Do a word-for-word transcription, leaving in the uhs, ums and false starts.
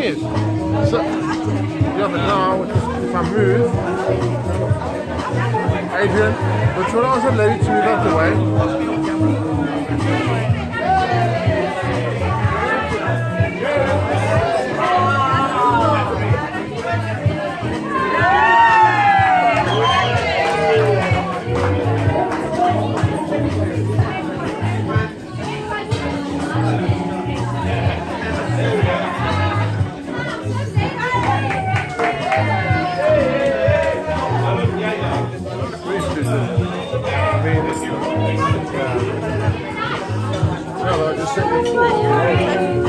is, so yeah, but now if I move, Adrian, which one I was a lady to move out the way? Hello, just sit